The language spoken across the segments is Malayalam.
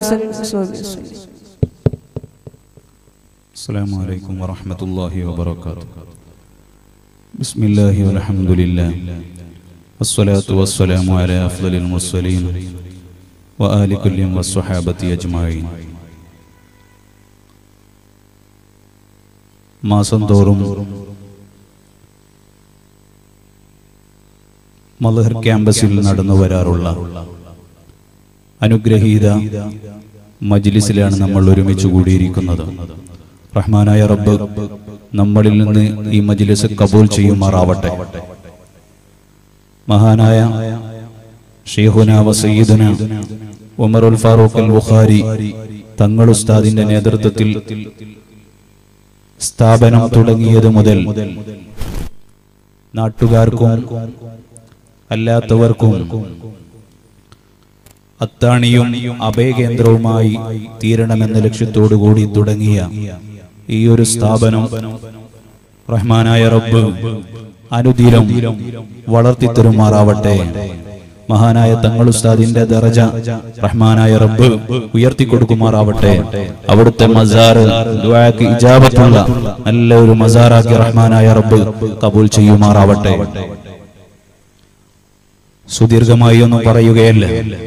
السلام عليكم ورحمة الله وبركاته. بسم الله والحمد لله والصلاة والسلام على أفضل المرسلين وآل كل والصحابة أجمعين. മാസം തോറും മലഹർ ക്യാമ്പസിൽ നടന്നു വരാറുള്ള അനുഗ്രഹീത മജ്ലിസിലാണ് നമ്മൾ ഒരുമിച്ച് കൂടിയിരിക്കുന്നത്. റഹ്മാനായ റബ്ബ് നമ്മളിൽ നിന്ന് ഈ മജ്ലിസ് കബൂൽ ചെയ്യുമാറാവട്ടെ. മഹാനായ ശൈഖുനാ വസയ്യിദുനാ ഉമറുൽ ഫാറൂഖ് അൽ ബുഖാരി തങ്ങൾ ഉസ്താദിന്റെ നേതൃത്വത്തിൽ സ്ഥാപനം തുടങ്ങിയത് മുതൽ നാട്ടുകാർക്കും അല്ലാത്തവർക്കും അത്താണിയും അഭയകേന്ദ്രവുമായി തീരണമെന്ന ലക്ഷ്യത്തോടുകൂടി തുടങ്ങിയ ഈ ഒരു സ്ഥാപനം റഹ്മാനായ റബ്ബ് അനുദിനം വളർത്തിത്തരുമാറാവട്ടെ. മഹാനായ തങ്ങൾ ഉസ്താദിന്റെ ദറജ റഹ്മാനായ റബ്ബ് ഉയർത്തിക്കൊടുക്കുമാറാവട്ടെ. അവിടുത്തെ മസാർ ദുആക്ക് ഇജാബത്തുള്ള നല്ലൊരു മസാറാക്കി റഹ്മാനായ റബ്ബ് കബൂൽ ചെയ്യുമാറാവട്ടെ. സുദീർഘമായി ഒന്നും പറയുകയല്ല.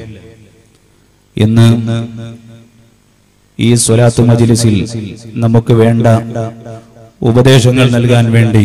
ഇന്ന് ഈ സ്വലാത്ത് മജ്ലിസിൽ നമുക്ക് വേണ്ട ഉപദേശങ്ങൾ നൽകാൻ വേണ്ടി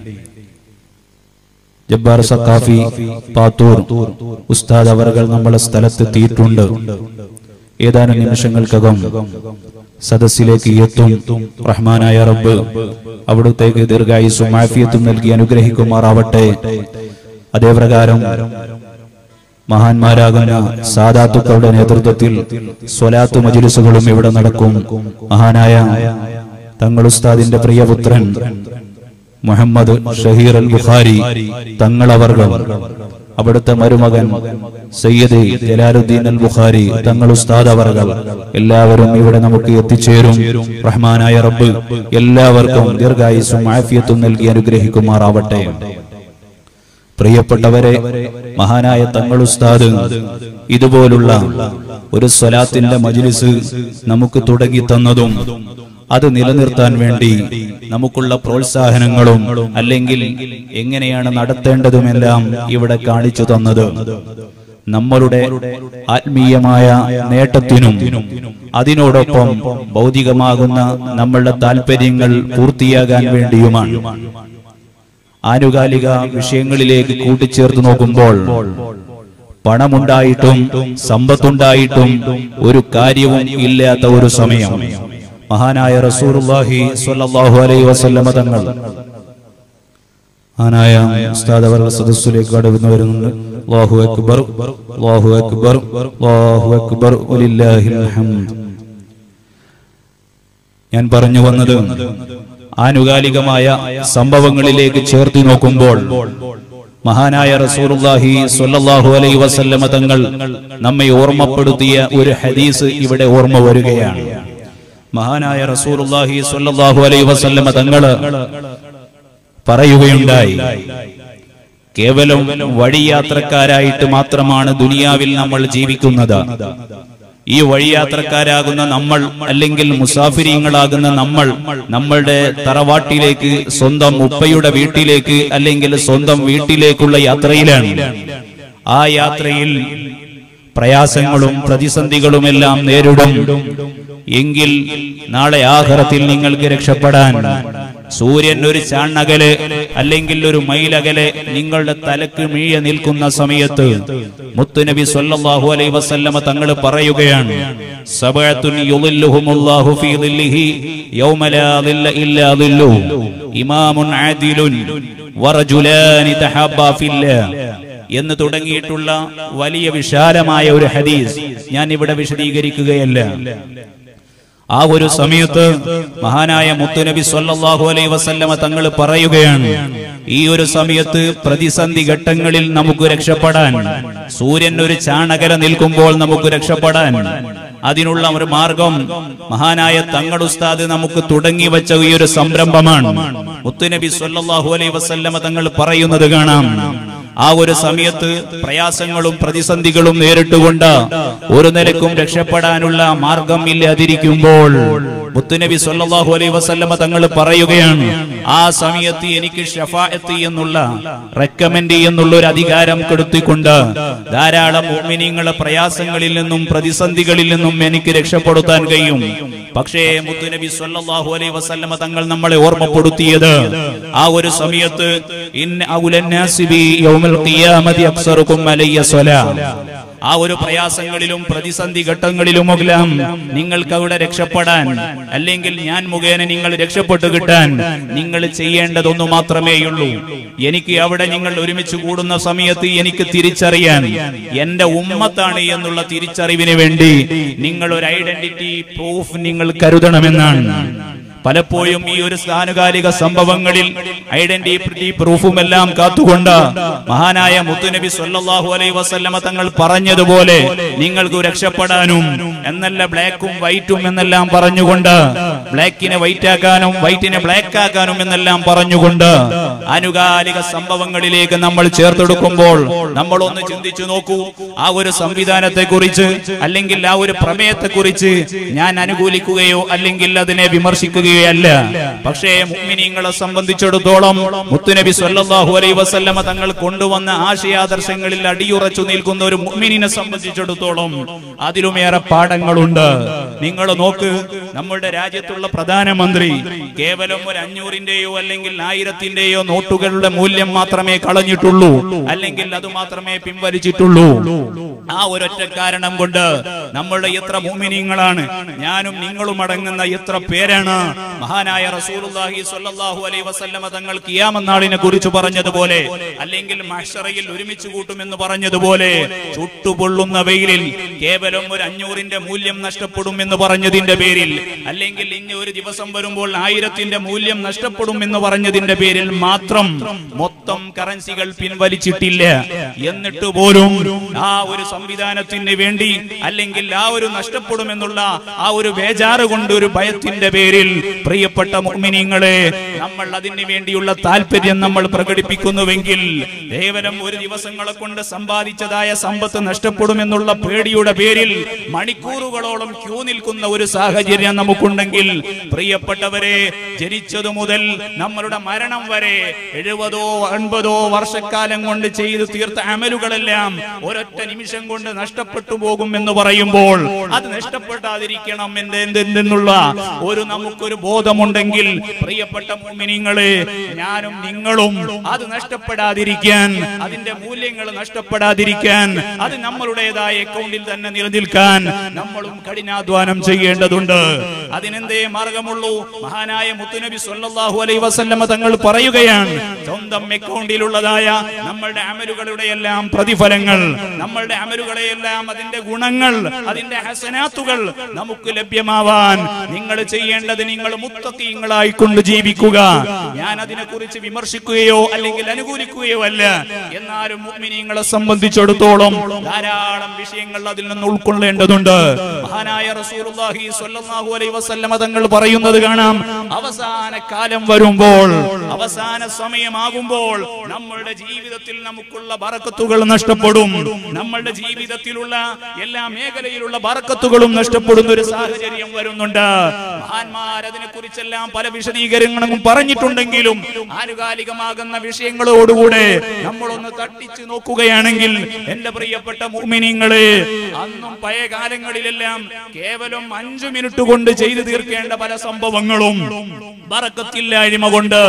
ജബ്ബാർ സഖാഫി പാത്തൂർ ഉസ്താദ് അവർകൾ നമ്മളെ സ്ഥലത്തെത്തിയിട്ടുണ്ട്. ഏതാനും നിമിഷങ്ങൾക്കകം സദസ്സിലേക്ക് എത്തും. റഹ്മാനായ റബ്ബ് അവിടുത്തേക്ക് ദീർഘായുസ്സും ആഫിയത്തും നൽകി അനുഗ്രഹിക്കുമാറാവട്ടെ. അതേപ്രകാരം മഹാന്മാരാകുന്ന സാദാത്തുക്കളുടെ നേതൃത്വത്തിൽ സ്വലാത്ത് മജ്ലിസുകളും ഇവിടെ നടക്കും. മഹാനായ തങ്ങൾ ഉസ്താദിന്റെ പ്രിയപുത്രൻ മുഹമ്മദ് ഷഹീർ അൽ ബുഖാരി തങ്ങൾ അവർകൾ, അവിടുത്തെ മരുമകൻ സയ്യിദ് ജലാലുദ്ദീൻ അൽ ബുഖാരി തങ്ങൾ ഉസ്താദ് അവർകൾ എല്ലാവരും ഇവിടെ നമുക്ക് എത്തിച്ചേരും. റഹ്മാനായ റബ്ബ് എല്ലാവർക്കും ദീർഘായുസ്സും ആഫിയത്തും നൽകി അനുഗ്രഹിക്കുമാറാവട്ടെ. പ്രിയപ്പെട്ടവരെ, മഹാനായ തങ്ങൾ ഉസ്താദ് ഇതുപോലുള്ള ഒരു സ്വലാത്തിന്റെ മജ്ലിസ് നമുക്ക് തുടങ്ങി തന്നതും അത് നിലനിർത്താൻ വേണ്ടി നമുക്കുള്ള പ്രോത്സാഹനങ്ങളും അല്ലെങ്കിൽ എങ്ങനെയാണ് നടത്തേണ്ടതുമെല്ലാം ഇവിടെ കാണിച്ചു തന്നത് നമ്മളുടെ ആത്മീയമായ നേട്ടത്തിനും അതിനോടൊപ്പം ഭൗതികമാകുന്ന നമ്മളുടെ താല്പര്യങ്ങൾ പൂർത്തിയാകാൻ വേണ്ടിയുമാണ്. ആനുകാലിക വിഷയങ്ങളിലേക്ക് കൂട്ടിച്ചേർത്ത് നോക്കുമ്പോൾ പണമുണ്ടായിട്ടും സമ്പത്തുണ്ടായിട്ടും ഒരു കാര്യവും ഇല്ലാത്ത ഒരു സമയം മഹാനായ റസൂലുള്ളാഹി സ്വല്ലല്ലാഹു അലൈഹി വസല്ലമ തങ്ങൾ മഹാനായ ഉസ്താദ് അവർ സദസ്സിലേക്ക് കടന്നു വരുന്നുണ്ട്. അല്ലാഹു അക്ബർ, അല്ലാഹു അക്ബർ, അല്ലാഹു അക്ബർ, വലില്ലാഹിൽ ഹംദ്. ഞാൻ പറഞ്ഞു വന്നത് ആനുകാലികമായ സംഭവങ്ങളിലേക്ക് ചേർത്ത് നോക്കുമ്പോൾ മഹാനായ റസൂലുള്ളാഹി സ്വല്ലല്ലാഹു അലൈഹി വസല്ലമ തങ്ങൾ നമ്മെ ഓർമ്മപ്പെടുത്തിയ ഒരു ഹദീസ് ഇവിടെ ഓർമ്മ വരികയാണ്. മഹാനായ റസൂലുള്ളാഹി സ്വല്ലല്ലാഹു അലൈഹി വസല്ലമ തങ്ങൾ പറയുകയുണ്ടായി, കേവലം വഴിയാത്രക്കാരായിട്ട് മാത്രമാണ് ദുനിയാവിൽ നമ്മൾ ജീവിക്കുന്നത്. ഈ വഴിയാത്രക്കാരാകുന്ന നമ്മൾ അല്ലെങ്കിൽ മുസാഫിരീങ്ങളാകുന്ന നമ്മൾ നമ്മളുടെ തറവാട്ടിലേക്ക്, സ്വന്തം ഉപ്പയുടെ വീട്ടിലേക്ക് അല്ലെങ്കിൽ സ്വന്തം വീട്ടിലേക്കുള്ള യാത്രയിലാണ്. ആ യാത്രയിൽ പ്രയാസങ്ങളും പ്രതിസന്ധികളുമെല്ലാം നേരിടും. എങ്കിൽ നാളെ ആഖിറത്തിൽ നിങ്ങൾക്ക് രക്ഷപ്പെടാൻ സൂര്യൻ ഒരു ചാണകലെ അല്ലെങ്കിൽ ഒരു മൈലകലെ നിങ്ങളുടെ തലക്ക് മീഴ നിൽക്കുന്ന സമയത്ത് മുത്തുനബി സ്വല്ലല്ലാഹു അലൈഹി വസല്ലമ തങ്ങൾ പറയുകയാണ്, സബഅത്തുൻ യുളില്ലുഹുമുല്ലാഹു ഫീ ദില്ലിഹി യൗമ ലാ ദില്ല ഇല്ലാ ദില്ലുഹു, ഇമാമുൻ ആദിലുൻ വറജുലാനി തഹബ്ബാ ഫില്ലാഹ് എന്ന് തുടങ്ങിയിട്ടുള്ള വലിയ വിശാലമായ ഒരു ഹദീസ് ഞാൻ ഇവിടെ വിശദീകരിക്കുകയല്ല. ആ ഒരു സമയത്ത് മഹാനായ മുത്തുനബി സ്വല്ലല്ലാഹു അലൈഹി വസല്ലമ തങ്ങൾ പറയുകയാണ്, ഈ ഒരു സമയത്ത് പ്രതിസന്ധി ഘട്ടങ്ങളിൽ നമുക്ക് രക്ഷപ്പെടാൻ, സൂര്യൻ ഒരു ചാണകല നിൽക്കുമ്പോൾ നമുക്ക് രക്ഷപ്പെടാൻ അതിനുള്ള ഒരു മാർഗം മഹാനായ തങ്ങൾ ഉസ്താദ് നമുക്ക് തുടങ്ങി വെച്ച ഈ ഒരു സംരംഭമാണ്. മുത്തുനബി സ്വല്ലല്ലാഹു അലൈഹി വസല്ലമ തങ്ങൾ പറയുന്നത് കാണാം, ആ ഒരു സമയത്ത് പ്രയാസങ്ങളും പ്രതിസന്ധികളും നേരിട്ടുകൊണ്ട് ഒരു നിലക്കും രക്ഷപ്പെടാനുള്ള മാർഗം ഇല്ലാതിരിക്കുമ്പോൾ മുത്തുനബി സല്ലല്ലാഹു അലൈഹി വസല്ലമ തങ്ങൾ പറയുകയാണ്, ആ സമയത്ത് എനിക്ക് ശഫാഅത്ത് എന്നുള്ള റെക്കമെൻഡ് എന്നുള്ള ഒരു അധികാരം കൊടുത്തുകൊണ്ട് ധാരാളം മുഅ്മിനീങ്ങളെ പ്രയാസങ്ങളിൽ നിന്നും പ്രതിസന്ധികളിൽ നിന്നും എനിക്ക് രക്ഷപ്പെടുത്താൻ കഴിയും. പക്ഷേ മുത്തുനബി സല്ലല്ലാഹു അലൈഹി വസല്ലമ തങ്ങൾ നമ്മളെ ഓർമ്മപ്പെടുത്തിയത് ആ ഒരു സമയത്ത് ഇന്ന ഔലന്നാസി ബി യൗമൽ ഖിയാമത്തി അക്സറുകും അലയ്യ സ്വലാ, ആ ഒരു പ്രയാസങ്ങളിലും പ്രതിസന്ധി ഘട്ടങ്ങളിലുമെല്ലാം നിങ്ങൾക്ക് അവിടെ രക്ഷപ്പെടാൻ, അല്ലെങ്കിൽ ഞാൻ മുഖേന നിങ്ങൾ രക്ഷപ്പെട്ടു കിട്ടാൻ നിങ്ങൾ ചെയ്യേണ്ടതൊന്നു മാത്രമേയുള്ളൂ. എനിക്ക് അവിടെ നിങ്ങൾ ഒരുമിച്ച് കൂടുന്ന സമയത്ത് എനിക്ക് തിരിച്ചറിയാൻ എന്റെ ഉമ്മത്താണ് എന്നുള്ള തിരിച്ചറിവിന് വേണ്ടി നിങ്ങൾ ഒരു ഐഡന്റിറ്റി പ്രൂഫ് നിങ്ങൾ കരുതണമെന്നാണ്. പലപ്പോഴും ഈ ഒരു സ്ഥാനകാലിക സംഭവങ്ങളിൽ ഐഡന്റിറ്റി പ്രൂഫുമെല്ലാം കാത്തുകൊണ്ട് മഹാനായ മുത്തുനബി സല്ലല്ലാഹു അലൈഹി വസല്ലമ തങ്ങൾ പറഞ്ഞതുപോലെ നിങ്ങൾക്ക് രക്ഷപ്പെടാനും എന്നല്ല ബ്ലാക്കും വൈറ്റും എന്നെല്ലാം പറഞ്ഞുകൊണ്ട്, ബ്ലാക്കിനെ വൈറ്റ് ആക്കാനും വൈറ്റിനെ ബ്ലാക്ക് ആക്കാനും എന്നെല്ലാം പറഞ്ഞുകൊണ്ട് ആനുകാലിക സംഭവങ്ങളിലേക്ക് നമ്മൾ ചേർത്തെടുക്കുമ്പോൾ നമ്മളൊന്ന് ചിന്തിച്ചു നോക്കൂ. ആ ഒരു സംവിധാനത്തെ കുറിച്ച് അല്ലെങ്കിൽ ആ ഒരു പ്രമേയത്തെ കുറിച്ച് ഞാൻ അനുകൂലിക്കുകയോ അല്ലെങ്കിൽ അതിനെ വിമർശിക്കുകയോ ല്ല. പക്ഷേ മുഅ്മിനീങ്ങളെ സംബന്ധിച്ചിടത്തോളം മുത്തുനബി സല്ലല്ലാഹു അലൈഹി വസല്ലമ തങ്ങൾ കൊണ്ടുവന്ന ആശയാദർശങ്ങളിൽ അടിയുറച്ചു നിൽക്കുന്ന ഒരു മുഅ്മിനിനെ സംബന്ധിച്ചിടത്തോളം അതിലുമേറെ പാഠങ്ങളുണ്ട്. നിങ്ങൾ നോക്ക്, നമ്മുടെ രാജ്യത്തുള്ള പ്രധാനമന്ത്രി കേവലം ഒരു 500-ന്റെയോ അല്ലെങ്കിൽ 1000-ന്റെയോ നോട്ടുകളുടെ മൂല്യം മാത്രമേ കളഞ്ഞിട്ടുള്ളൂ, അല്ലെങ്കിൽ അത് മാത്രമേ പിൻവലിച്ചിട്ടുള്ളൂ. ആ ഒരൊറ്റ കാരണം കൊണ്ട് നമ്മളുടെ എത്ര മുഅ്മിനീങ്ങളാണ്, ഞാനും നിങ്ങളും അടങ്ങുന്ന എത്ര പേരാണ് മഹാനായ റസൂലുള്ളാഹി സ്വല്ലല്ലാഹു അലൈഹി വസല്ലമ തങ്ങൾ ഖിയാമത്ത് നാളിനെ കുറിച്ച് പറഞ്ഞതുപോലെ, അല്ലെങ്കിൽ മഹ്ശറയിൽ ഒരുമിച്ച് കൂട്ടുമെന്ന് പറഞ്ഞതുപോലെ, ചുട്ടുപൊള്ളുന്ന വെയിലിൽ കേവലം ഒരു 500-ന്റെ മൂല്യം നഷ്ടപ്പെടും എന്ന് പറഞ്ഞതിന്റെ പേരിൽ, അല്ലെങ്കിൽ ഇനി ഒരു ദിവസം വരുമ്പോൾ 1000-ന്റെ മൂല്യം നഷ്ടപ്പെടും എന്ന് പറഞ്ഞതിന്റെ പേരിൽ മാത്രം മൊത്തം കറൻസികൾ പിൻവലിച്ചിട്ടില്ല. എന്നിട്ട് പോലും ആ ഒരു സംവിധാനത്തിന് വേണ്ടി, അല്ലെങ്കിൽ ആ ഒരു നഷ്ടപ്പെടുമെന്നുള്ള ആ ഒരു ബേജാറ് കൊണ്ട്, ഒരു ഭയത്തിന്റെ പേരിൽ പ്രിയപ്പെട്ട മുഅ്മിനീങ്ങളെ, നമ്മൾ അതിനു വേണ്ടിയുള്ള താല്പര്യം നമ്മൾ പ്രകടിപ്പിക്കുന്നുവെങ്കിൽ കേവലം ഒരു ദിവസങ്ങളെ കൊണ്ട് സമ്പാദിച്ചതായ സമ്പത്ത് നഷ്ടപ്പെടുമെന്നുള്ള പേടിയുടെ പേരിൽ മണിക്കൂറുകളോളം ക്യൂ നിൽക്കുന്ന ഒരു സാഹചര്യം നമുക്കുണ്ടെങ്കിൽ, പ്രിയപ്പെട്ടവരെ, ജനിച്ചതു മുതൽ നമ്മളുടെ മരണം വരെ 70-ഓ 80-ഓ വർഷക്കാലം കൊണ്ട് ചെയ്തു തീർത്ത അമലുകളെല്ലാം ഒരൊറ്റ നിമിഷം കൊണ്ട് നഷ്ടപ്പെട്ടു പോകും എന്ന് പറയുമ്പോൾ അത് നഷ്ടപ്പെടാതിരിക്കണം എന്നുള്ള ഒരു നമുക്കൊരു ബോധമുണ്ടെങ്കിൽ, പ്രിയപ്പെട്ട മുഅ്മിനീങ്ങളെ, ഞാനും നിങ്ങളും അത് നഷ്ടപ്പെടാതിരിക്കാൻ, അതിന്റെ മൂല്യങ്ങൾ നഷ്ടപ്പെടാതിരിക്കാൻ, അത് നമ്മളുടേതായ അക്കൗണ്ടിൽ തന്നെ നിലനിൽക്കാൻ നമ്മളും കഠിനാധ്വാനം ചെയ്യേണ്ടതുണ്ട്. അതിനെന്തേ മാർഗമുള്ളൂ? മഹാനായ മുത്തുനബി സല്ലല്ലാഹു അലൈഹി വസല്ലമ തങ്ങൾ പറയുകയാണ്, സ്വന്തം അക്കൗണ്ടിലുള്ളതായ നമ്മളുടെ അമലുകളുടെ എല്ലാം പ്രതിഫലങ്ങൾ, നമ്മളുടെ അമലുകളെയെല്ലാം അതിന്റെ ഗുണങ്ങൾ, അതിന്റെ ഹസനാത്തുകൾ നമുക്ക് ലഭ്യമാവാൻ നിങ്ങൾ ചെയ്യേണ്ടത് നിങ്ങൾ മുത്തഖീങ്ങളായി കൊണ്ട് ജീവിക്കുക. ഞാൻ അതിനെക്കുറിച്ച് വിമർശിക്കുകയോ അല്ലെങ്കിൽ അനുകൂലിക്കുകയോ അല്ല. എന്നാലും മുഅ്മിനീങ്ങളെ സംബന്ധിച്ചിടത്തോളം ധാരാളം വിഷയങ്ങൾ അതിൽ നിന്ന് ഉൾക്കൊള്ളേണ്ടതുണ്ട്. മഹാനായ റസൂലുള്ളാഹി സ്വല്ലല്ലാഹു അലൈഹി വസല്ലമ തങ്ങൾ പറയുന്നത് കാണാം, അവസാന കാലം വരുമ്പോൾ, അവസാന സമയമാകുമ്പോൾ നമ്മളുടെ ജീവിതത്തിൽ നമുക്കുള്ള ബറക്കത്തുകൾ നഷ്ടപ്പെടും. നമ്മളുടെ ജീവിതത്തിലുള്ള എല്ലാ മേഖലയിലുള്ള ബറക്കത്തുകളും നഷ്ടപ്പെടുന്ന ഒരു സാഹചര്യം വരുന്നുണ്ട്. മഹാന്മാർ അതിനെ കുറിച്ചെല്ലാം പല വിശദീകരണങ്ങളും പറഞ്ഞിട്ടുണ്ടെങ്കിലും ആനുകാലികമാകുന്ന വിഷയങ്ങളോടുകൂടെ നമ്മളൊന്ന് തട്ടിച്ചു നോക്കുകയാണെങ്കിൽ, എന്റെ പ്രിയപ്പെട്ട മുഅ്മിനീങ്ങളെ, അന്നും പഴയ കാലങ്ങളിലെല്ലാം കേവലം 5 മിനിറ്റ് കൊണ്ട് ചെയ്തു തീർക്കേണ്ട പല സംഭവങ്ങളും ബറക്കത്തില്ലായ്മ കൊണ്ട്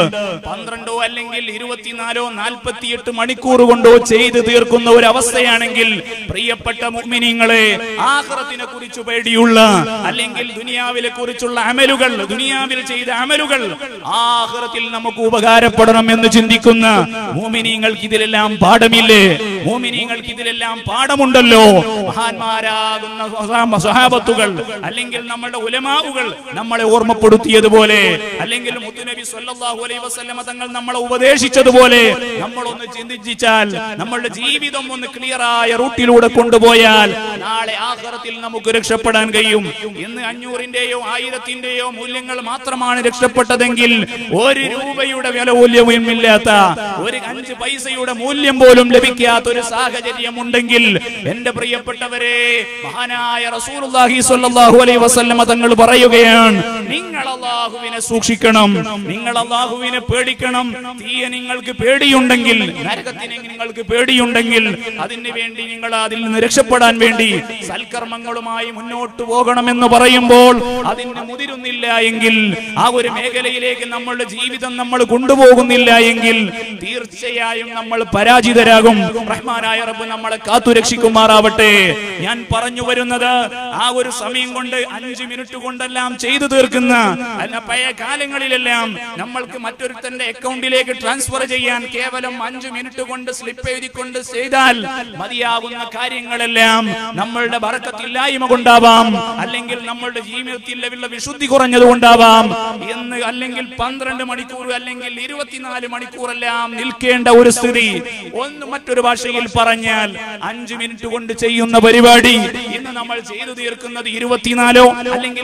12 അല്ലെങ്കിൽ 24 48 മണിക്കൂർ കൊണ്ടോ ചെയ്തു തീർക്കുന്ന ഒരു അവസ്ഥയാണെങ്കിൽ, പ്രിയപ്പെട്ട മുഅ്മിനീങ്ങളെ, ആഖിറത്തിനെ കുറിച്ച് പേടിയുള്ള, അല്ലെങ്കിൽ ദുനിയാവിലെ കുറിച്ചുള്ള അമലുകൾ, ദുനിയാവിൽ ചെയ്ത അമലുകൾ ആഖിറത്തിൽ നമുക്ക് ഉപകാരപ്പെടണം എന്ന് ചിന്തിക്കുന്ന മുഅ്മിനീങ്ങൾക്ക് ഇതിലെല്ലാം പാഠമില്ലേ? മുഅ്മിനീങ്ങൾക്ക് ഇതിലെല്ലാം പാഠമുണ്ടല്ലോ. മഹാന്മാരാകുന്ന സ്വഹാബത്തുകൾ അല്ലെങ്കിൽ നമ്മുടെ ഉലമാഉകൾ നമ്മളെ ഓർമ്മപ്പെടുത്തിയതുപോലെ, അല്ലെങ്കിൽ മുത്തുനബി സ്വല്ലല്ലാഹു അലൈഹി വസല്ലമ തങ്ങൾ നമ്മളെ ഉപദേശിച്ചതുപോലെ നമ്മളൊന്ന് ചിന്തിച്ചാൽ, നമ്മളുടെ ജീവിതം ഒന്ന് ക്ലിയറായ റൂട്ടിലൂടെ കൊണ്ടുപോയാൽ നാളെ ആഖിറത്തിൽ നമുക്ക് രക്ഷപ്പെടാൻ കഴിയും. ഇന്ന് 500ന്റെയോ 1000ന്റെയോ മൂല്യങ്ങൾ മാത്രമാണ് രക്ഷപ്പെട്ടതെങ്കിൽ 1 രൂപയുടെ വില മൂല്യവും ഇല്ലാത്ത, ഒരു 5 പൈസയുടെ മൂല്യം പോലും ലഭിക്കാത്ത ഒരു സാഹചര്യം ഉണ്ടെങ്കിൽ എന്റെ പ്രിയപ്പെട്ടവരെ, മഹാനായ റസൂലുള്ളാഹി സ്വല്ലല്ലാഹു അലൈഹി വസല്ലമ തങ്ങൾ പറയുകയാണ്, നിങ്ങൾ അല്ലാഹുവിനെ സൂക്ഷിക്കണം, നിങ്ങൾ അല്ലാഹുവിനെ പേടിക്കണം. തീയെ നിങ്ങൾക്ക് പേടിയുണ്ടെങ്കിൽ, നരകത്തിനെ നിങ്ങൾക്ക് പേടിയുണ്ടെങ്കിൽ അതിനു വേണ്ടി നിങ്ങൾ അതിൽ നിന്ന് രക്ഷപ്പെടാൻ വേണ്ടി സൽക്കർമ്മങ്ങളുമായി മുന്നോട്ട് പോകണമെന്ന് പറയുമ്പോൾ അതിന് മുതിരുന്നില്ല എങ്കിൽ, ആ ഒരു മേഖലയിലേക്ക് നമ്മളുടെ ജീവിതം നമ്മൾ കൊണ്ടുപോകുന്നില്ല എങ്കിൽ തീർച്ചയായും നമ്മൾ പരാജിതരാകും. റഹ്മാനായ റബ്ബ് നമ്മളെ കാത്തുരക്ഷിക്കുമാറാവട്ടെ. ഞാൻ പറഞ്ഞു വരുന്നത്, ആ ഒരു സമയം കൊണ്ട് 5 മിനിറ്റ് കൊണ്ടെല്ലാം ചെയ്തു തീർക്കുന്ന പഴയ കാലങ്ങളിലെല്ലാം നമ്മൾക്ക് മറ്റൊരുത്തന്റെ അക്കൗണ്ടിലേക്ക് ട്രാൻസ്ഫർ ചെയ്യാൻ കേവലം 5 മിനിറ്റ് കൊണ്ട് സ്ലിപ്പ് എഴുതിക്കൊണ്ട് ചെയ്താൽ മതിയാകുന്ന കാര്യങ്ങളെല്ലാം നമ്മളുടെ ബറക്കത്തില്ലായ്മ കൊണ്ടാവാം, അല്ലെങ്കിൽ നമ്മളുടെ ജീവിതത്തിലുള്ള വിശുദ്ധി കുറഞ്ഞത് കൊണ്ടാവാം എന്ന്, അല്ലെങ്കിൽ 12 മണിക്കൂർ അല്ലെങ്കിൽ 24 മണിക്കൂറെല്ലാം നിൽക്കേണ്ട ഒരു സ്ഥിതി. മറ്റൊരു ഭാഷയിൽ പറഞ്ഞാൽ 5 മിനിറ്റ് കൊണ്ട് ചെയ്യുന്ന പരിപാടി ഇന്ന് നമ്മൾ ചെയ്തു തീർക്കുന്നത് 24 അല്ലെങ്കിൽ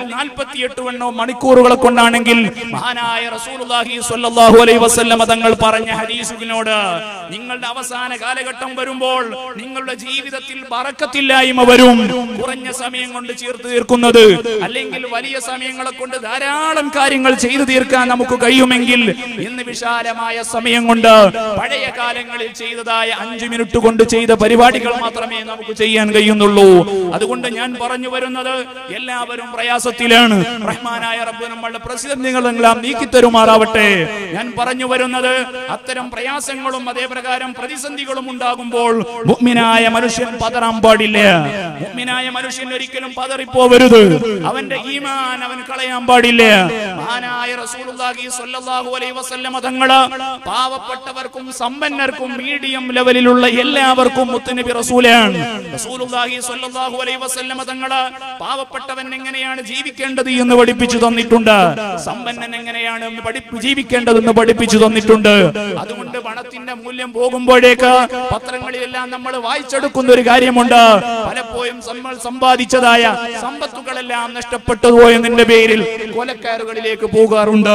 48 മണിക്കൂറുകളെ കൊണ്ടാണെങ്കിൽ, മഹാനായ റസൂലുള്ളാഹി സ്വല്ലല്ലാഹു അലൈഹി വസല്ലമ തങ്ങൾ പറഞ്ഞ ഹദീസുകളോട്, നിങ്ങളുടെ അവസാന കാലഘട്ടം വരുമ്പോൾ നിങ്ങളുടെ ജീവിതത്തിൽ ബറക്കത്തില്ലായ്മ വരും. കുറഞ്ഞ സമയം കൊണ്ട് ചേർത്ത് തീർക്കുന്നത്, അല്ലെങ്കിൽ വലിയ സമയങ്ങളെ കൊണ്ട് ധാരാളം കാര്യങ്ങൾ ചെയ്തു തീർക്കാൻ നമുക്ക് കഴിയുമെങ്കിൽ, ഇന്ന് വിശാലമായ സമയം കൊണ്ട് പഴയ കാലങ്ങളിൽ ചെയ്തതായ 5 മിനിറ്റ് കൊണ്ട് ചെയ്ത പരിപാടികൾ മാത്രമേ നമുക്ക് ചെയ്യാൻ കഴിയുന്നുള്ളൂ. അതുകൊണ്ട് ഞാൻ പറഞ്ഞു വരുന്നത്, എല്ലാവരും പ്രയാസത്തിലാണ്. റഹ്മാനായ റബ്ബ് നമ്മളുടെ പ്രതിസന്ധികളെല്ലാം നീക്കിത്തരുമാറാവട്ടെ. ഞാൻ പറഞ്ഞു വരുന്നത്, അത്തരം പ്രയാസങ്ങളും അതേപ്രകാരം പ്രതിസന്ധികളും ഉണ്ടാകുമ്പോൾ മുഅ്മിനായ മനുഷ്യൻ പതറാൻ പാടില്ല. മുഅ്മിനായ മനുഷ്യൻ ഒരിക്കലും പതറിപ്പോവരുത്. അവന്റെ ഈമാൻ അവൻ കളയാൻ പാടില്ല. മഹാനായ റസൂലുള്ളാഹി സ്വല്ലല്ലാഹു അലൈഹി വസല്ലമ തങ്ങൾ പാവപ്പെട്ടവർക്കും സമ്പന്നർക്കും മീഡിയം ലെവലിലുള്ള എല്ലാവർക്കും മുത്തുനബി റസൂലാണ്. റസൂലുള്ളാഹി സ്വല്ലല്ലാഹു അലൈഹി വസല്ലമ തങ്ങൾ പാവപ്പെട്ടവൻ എങ്ങനെയാണ് ജീവിക്കേണ്ടത് എന്ന് പഠിപ്പിച്ചു തന്നിട്ടുണ്ട്. സമ്പന്നൻ എങ്ങനെയാണ് ജീവിക്കേണ്ടതെന്ന് പഠിപ്പിച്ചു തന്നിട്ടുണ്ട്. അതുകൊണ്ട് പണത്തിന്റെ മൂല്യം പോകുമ്പോഴേക്ക് പത്രങ്ങളിലെല്ലാം നമ്മൾ വായിച്ചെടുക്കുന്ന ഒരു കാര്യമുണ്ട്. പലപ്പോഴും നമ്മൾ സമ്പാദിച്ചതായ സമ്പത്തുകളെല്ലാം നഷ്ടപ്പെട്ടു പോയതിന്റെ പേരിൽ കൊലക്കാരുകളിലേക്ക് പോകാറുണ്ട്.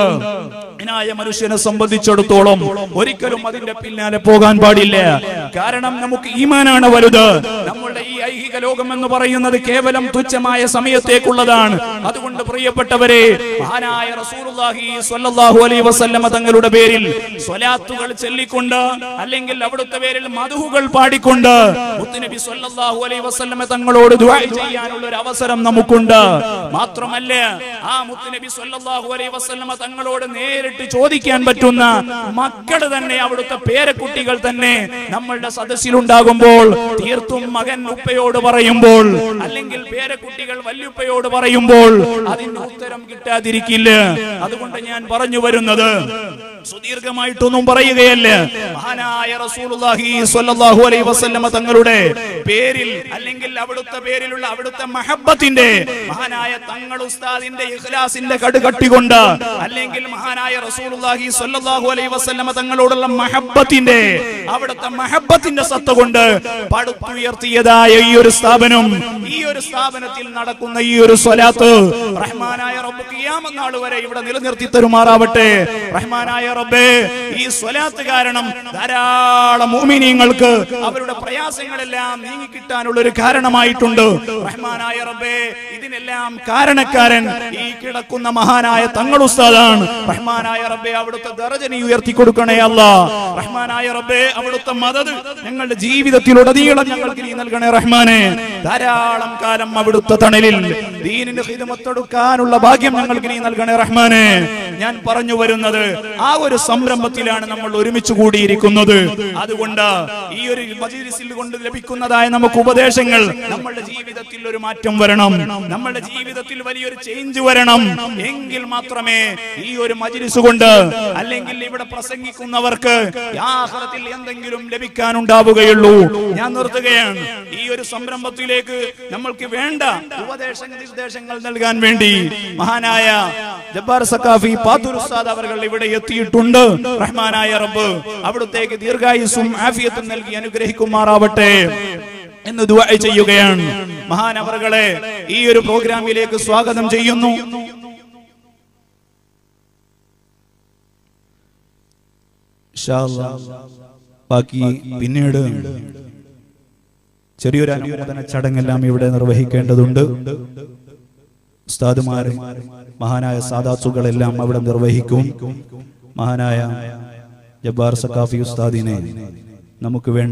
മനുഷ്യനെ സംബന്ധിച്ചിടത്തോളം ഒരിക്കലും അതിന്റെ പിന്നാലെ പോകാൻ പാടില്ല. കാരണം നമുക്ക് ഈമാനാണ് വലുത്. നമ്മളുടെ ഈ ഐഹിക ലോകം എന്ന് പറയുന്നത് കേവലം തുച്ഛമായ സമയത്തേക്കുള്ളതാണ്. അതുകൊണ്ട് പ്രിയപ്പെട്ടവരെ, മഹാനായ റസൂലുള്ളാഹി സ്വല്ലല്ലാഹു അലൈഹി വസല്ലമ തങ്ങളുടെ പേരിൽ സ്വലാത്തുകൾ ചൊല്ലിക്കൊണ്ട്, അല്ലെങ്കിൽ അവിടുത്തെ പേരിൽ മദ്ഹുകൾ പാടിക്കൊണ്ട് മുത്തുനബി സ്വല്ലല്ലാഹു അലൈഹി വസല്ലമ തങ്ങളോട് ദുആ ചെയ്യാനുള്ള ഒരു അവസരം നമുക്കുണ്ട്. മാത്രമല്ല, ആ മുത്തുനബി സ്വല്ലല്ലാഹു അലൈഹി വസല്ലമ തങ്ങളോട് നേരിട്ട് ചോദിക്കാൻ പറ്റുന്ന മക്കൾ തന്നെ, അവിടുത്തെ പേരക്കുട്ടികൾ തന്നെ നമ്മളുടെ സദസ്സിലുണ്ടാകുമ്പോൾ തീർത്തും മകൻ ഉപ്പയോട് പറയുമ്പോൾ, അല്ലെങ്കിൽ പേരക്കുട്ടികൾ വല്യുപ്പയോട് പറയുമ്പോൾ അതിന് ഉത്തരം കിട്ടാതിരിക്കില്ല. അതുകൊണ്ട് ഞാൻ പറഞ്ഞു വരുന്നത്, സുദീർഘമായിട്ടൊന്നും പറയുകയല്ല. മഹാനായ റസൂലുള്ളാഹി സ്വല്ലല്ലാഹു അലൈഹി വസല്ലമ തങ്ങളുടെ പേരിൽ, അല്ലെങ്കിൽ അവിടുത്തെ പേരിലുള്ള അവിടുത്തെ മഹബ്ബത്തിന്റെ, മഹാനായ തങ്ങൾ ഉസ്താദിന്റെ ഇഖ്ലാസിന്റെ കടുകട്ടികൊണ്ട്, അല്ലെങ്കിൽ മഹാനായ റസൂലുള്ളാഹി സ്വല്ലല്ലാഹു അലൈഹി വസല്ലമ തങ്ങളോടുള്ള മഹബ്ബത്തിന്റെ, അവിടുത്തെ മഹബ്ബത്തിന്റെ സത്ത കൊണ്ട് പടുത്തുയർത്തിയതായ ഈ ഒരു സ്ഥാപനം, ഈ ഒരു സ്ഥാപനത്തിൽ നടക്കുന്ന ഈ ഒരു സ്വലാത്ത് റഹ്മാനായ റബ്ബ് ഖിയാമത്ത് നാൾ വരെ ഇവിടെ നിലനിർത്തി തരുമാറാവട്ടെ. റഹ്മാനായ റബ്ബേ, ഈ സ്വലാത്ത് കാരണം ധാരാളം മുഅ്മിനീങ്ങൾക്ക് അവരുടെ പ്രയാസങ്ങളെല്ലാം നീങ്ങിക്കിട്ടാനുള്ള ഒരു കാരണമായിട്ടുണ്ട്. റഹ്മാനായ റബ്ബേ, ഇതിനെല്ലാം കാരണക്കാരൻ ഈ കിടക്കുന്ന മഹാനായ തങ്ങൾ ഉസ്താദാണ്. റഹ്മാനായ റബ്ബേ, അവിടുത്തെ ദറജ നീ ഉയർത്തി കൊടുക്കണേ അല്ലാഹ്. റഹ്മാനായ റബ്ബേ, അവിടുത്തെ മദദ് ഞങ്ങളുടെ ജീവിതത്തിലുടനീളം ഞങ്ങൾക്ക് നീ നൽകണേ റഹ്മാനെ. ധാരാളം കാലം അവിടുത്തെ തണലിൽ ദീനിന്റെ ഖിദ്മത്ത് എടുക്കാനുള്ള ഭാഗ്യം ഞങ്ങൾക്ക് നീ നൽകണേ റഹ്മാനെ. ഞാൻ പറഞ്ഞു വരുന്നത്, ആ ഒരു സംരംഭത്തിലാണ് നമ്മൾ ഒരുമിച്ച് കൂടിയിരിക്കുന്നത്. അതുകൊണ്ട് ഈ ഒരു മജ്‌ലിസിൽ കൊണ്ട് ലഭിക്കുന്നതായ നമുക്ക് ഉപദേശങ്ങൾ നമ്മളുടെ ജീവിതത്തിൽ ഒരു മാറ്റം വരണം. നമ്മൾ നമ്മുടെ ജീവിതത്തിൽ വലിയൊരു ചേഞ്ച് വരണം. എങ്കിൽ മാത്രമേ ഈ ഒരു മജ്‌ലിസ് കൊണ്ട് അല്ലെങ്കിൽ ഇവിടെ പ്രസംഗിക്കുന്നവർക്ക് ആഖിറത്തിൽ എന്തെങ്കിലും ലഭിക്കാനുണ്ടാവുകയുള്ളൂ. ഞാൻ നിർത്തുകയാണ്. ഈ ഒരു സംരംഭത്തിലേക്ക് നമ്മൾക്ക് വേണ്ട നിർദ്ദേശങ്ങൾ നൽകാൻ വേണ്ടി മഹാനായ ജബ്ബാർ സഖാഫി പാത്തൂർ ഉസ്താദ് അവർ ഇവിടെ എത്തിയിട്ടുണ്ട്. റഹ്മാനായ റബ്ബ് അവിടുത്തേക്ക് ദീർഘായുസ്സും ആഫിയത്തും നൽകി അനുഗ്രഹിക്കുമാറാവട്ടെ എന്ന് ദുആ ചെയ്യുകയാണ്. മഹാനവറുകളെ ഈ ഒരു പ്രോഗ്രാമിലേക്ക് സ്വാഗതം ചെയ്യുന്നു. ഇൻഷാ അല്ലാഹ് ബാക്കി പിന്നീട് ചെറിയൊരു അനുമോദന ചടങ്ങെല്ലാം ഇവിടെ നിർവഹിക്കേണ്ടതുണ്ട്. ഉസ്താദുമാര് മഹാനായ സാദാത്തുകളെല്ലാം അവിടെ നിർവഹിക്കും. മഹാനായ ജബ്ബാർ സഖാഫി ഉസ്താദിനെ നമുക്ക് വേണ്ടി